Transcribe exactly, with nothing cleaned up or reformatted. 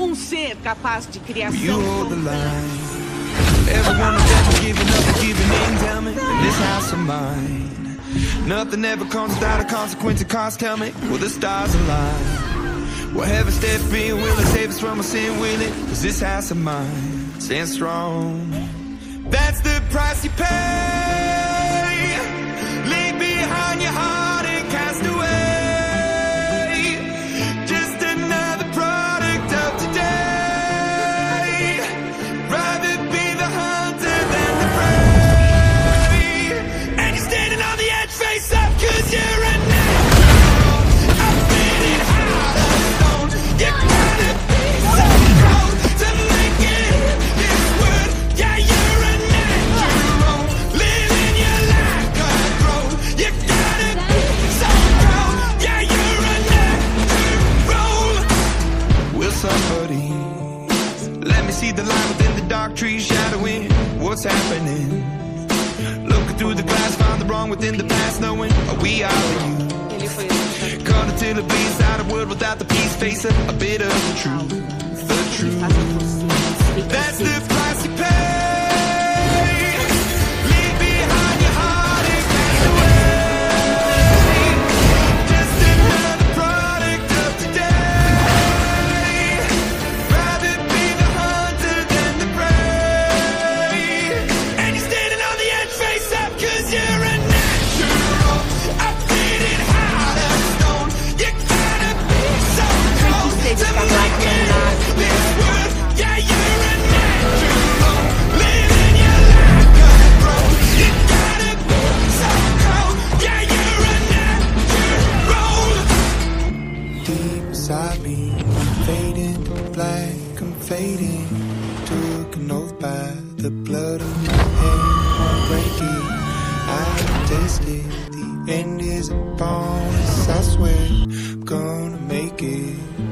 um ser capaz de criação. You hold the line. Everyone is ever giving up and giving in. Tell me, this house of mine. Nothing ever comes without a consequence. The cost, tell me, will the stars align? Will heaven step in? Will it save us from our sin? Will it? Cause this house of mine stands strong. That's the price you pay. Leave behind your heart and cast away. Just another product of today. Rather be the hunter than the prey. And you're standing on the edge, face up, cause you're a natural. I'm feeling hard as stone. You gotta be so cold to make it in this world. Yeah, you're a natural. Living your life cutthroat. You gotta be so cold. Yeah, you're a natural. Will somebody let me see the light within the dark trees shadowing what's happening? Looking through the glass, found the wrong within the past, knowing we are you. Caught until it bleeds inside a world without the peace, face a, a bit of the truth, the truth. That's the price you pay. Leave behind your heart and cast away. Just another product of today. Rather be the hunter than the prey. And you're standing on the edge, face up, cause you're a natural. I'm feeling hard as stone. You gotta be so cold to make it in this world. Yeah, you're a natural. Living your life cutthroat. You gotta be so cold. Yeah, you're a natural. Deep inside me, fading to black, I'm fading. Took an oath by the blood of my hand, I'm breaking. I tasted the end is upon us. I swear I'm gonna make it.